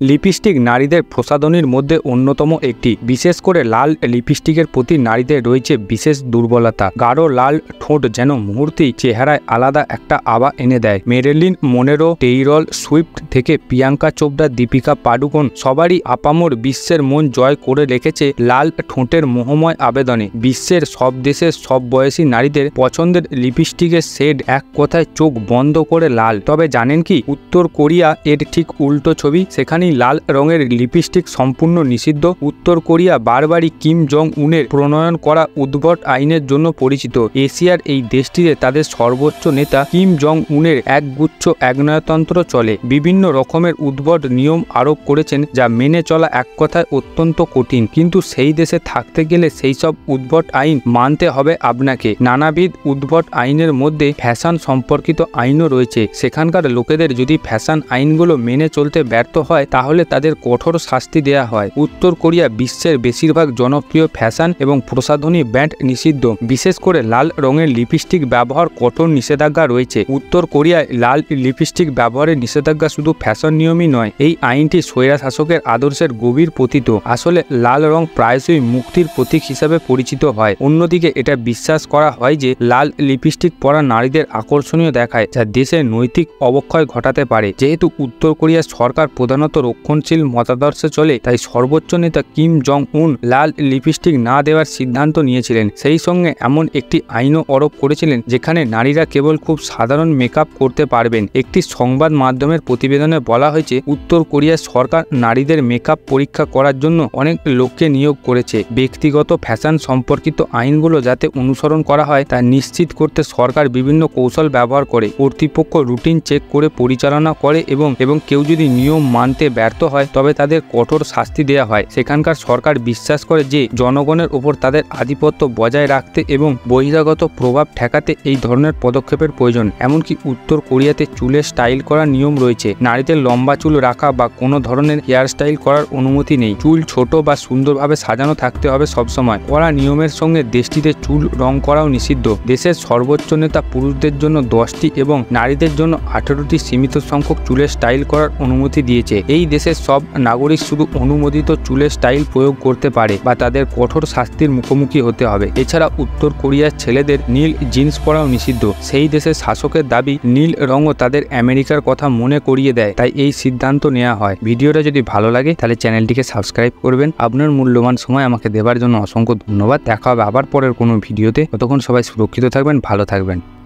Lipstick নারীদের প্রসাধনীর মধ্যে অন্যতম একটি। বিশেষ করে লাল লিপস্টিকের প্রতি নারীদের রয়েছে বিশেষ দুর্বলতা। গাঢ় লাল ঠোঁট যেন মুহূর্তেই চেহারায় আলাদা একটা আভা এনে দেয়। মেরিলিন মনেরো, টেইলর সুইফট থেকে প্রিয়াঙ্কা চোপড়া, দীপিকা পাডুকোন সবারই আপামর বিশ্বের মন জয় করে রেখেছে লাল ঠোঁটের মোহময় আবেদনে। বিশ্বের সব দেশের সব বয়সী নারীদের পছন্দের লিপস্টিকের শেড এক কথায় চোখ বন্ধ করে লাল। তবে জানেন কি, উত্তর কোরিয়া এর ঠিক উল্টো ছবি। সেখানেই লাল রঙের লিপস্টিক সম্পূর্ণ নিষিদ্ধ। উত্তর কোরিয়া বারবারই কিম জং উনের প্রণয়ন করা উদ্ভট আইনের জন্য পরিচিত। এশিয়ার এই দেশটিতে তাদের সর্বোচ্চ নেতা কিম জং উনের একগুচ্ছ একনায়তন্ত্র চলে। বিভিন্ন রকমের উদ্ভট নিয়ম আরোপ করেছেন যা মেনে চলা এক কথায় অত্যন্ত কঠিন। কিন্তু সেই দেশে থাকতে গেলে সেই সব উদ্ভট আইন মানতে হবে আপনাকে। নানাবিধ উদ্ভট আইনের মধ্যে ফ্যাশন সম্পর্কিত আইনও রয়েছে। সেখানকার লোকেদের যদি ফ্যাশন আইনগুলো মেনে চলতে ব্যর্থ হয় তাহলে তাদের কঠোর শাস্তি দেয়া হয়। উত্তর কোরিয়া বিশ্বের বেশিরভাগ জনপ্রিয় ফ্যাশন এবং প্রসাধনী ব্র্যান্ড নিষিদ্ধ। বিশেষ করে লাল রঙের লিপস্টিক ব্যবহার কঠোর নিষেধাজ্ঞা রয়েছে। উত্তর কোরিয়ায় লাল লিপস্টিক ব্যবহারের নিষেধাজ্ঞা শুধু ফ্যাশন নিয়মই নয়, এই আইনটি স্বৈরা শাসকের আদর্শের গভীর পতিত। আসলে লাল রং প্রায়শই মুক্তির প্রতীক হিসাবে পরিচিত হয়। অন্যদিকে এটা বিশ্বাস করা হয় যে লাল লিপস্টিক পরা নারীদের আকর্ষণীয় দেখায়, যা দেশের নৈতিক অবক্ষয় ঘটাতে পারে। যেহেতু উত্তর কোরিয়ার সরকার প্রধানত রক্ষণশীল মতাদর্শে চলে, তাই সর্বোচ্চ নেতা কিম জং উন লাল লিপস্টিক না দেওয়ার সিদ্ধান্ত নিয়েছিলেন। সেই সঙ্গে এমন একটি আইনও আরোপ করেছিলেন যেখানে নারীরা কেবল খুব সাধারণ মেকআপ করতে পারবেন। একটি সংবাদ মাধ্যমের প্রতিবেদনে বলা হয়েছে, উত্তর কোরিয়ার সরকার নারীদের মেকআপ পরীক্ষা করার জন্য অনেক লোককে নিয়োগ করেছে। ব্যক্তিগত ফ্যাশন সম্পর্কিত আইনগুলো যাতে অনুসরণ করা হয় তা নিশ্চিত করতে সরকার বিভিন্ন কৌশল ব্যবহার করে। কর্তৃপক্ষ রুটিন চেক করে পরিচালনা করে এবং কেউ যদি নিয়ম মানতে ব্যর্থ হয় তবে তাদের কঠোর শাস্তি দেওয়া হয়। সেখানকার সরকার বিশ্বাস করে যে জনগণের উপর তাদের আধিপত্য বজায় রাখতে এবং বহিরাগত প্রভাব ঠেকাতে এই ধরনের পদক্ষেপের প্রয়োজন। এমনকি উত্তর কোরিয়াতে চুলের স্টাইল করার নিয়ম রয়েছে। নারীদের লম্বা চুল রাখা বা কোনো ধরনের হেয়ার স্টাইল করার অনুমতি নেই। চুল ছোট বা সুন্দরভাবে সাজানো থাকতে হবে সবসময়। কড়া নিয়মের সঙ্গে দেশটিতে চুল রং করাও নিষিদ্ধ। দেশের সর্বোচ্চ নেতা পুরুষদের জন্য 10টি এবং নারীদের জন্য 18টি সীমিত সংখ্যক চুলের স্টাইল করার অনুমতি দিয়েছে। এই দেশের সব নাগরিক শুধু অনুমোদিত চুলের স্টাইল প্রয়োগ করতে পারে বা তাদের কঠোর শাস্তির মুখোমুখি হতে হবে। এছাড়া উত্তর কোরিয়ার ছেলেদের নীল জিন্স পরাও নিষিদ্ধ। সেই দেশের শাসকের দাবি নীল রঙও তাদের আমেরিকার কথা মনে করিয়ে দেয়, তাই এই সিদ্ধান্ত নেওয়া হয়। ভিডিওটা যদি ভালো লাগে তাহলে চ্যানেলটিকে সাবস্ক্রাইব করবেন। আপনার মূল্যবান সময় আমাকে দেওয়ার জন্য অসংখ্য ধন্যবাদ। দেখা হবে আবার পরের কোনো ভিডিওতে। ততক্ষণ সবাই সুরক্ষিত থাকবেন, ভালো থাকবেন।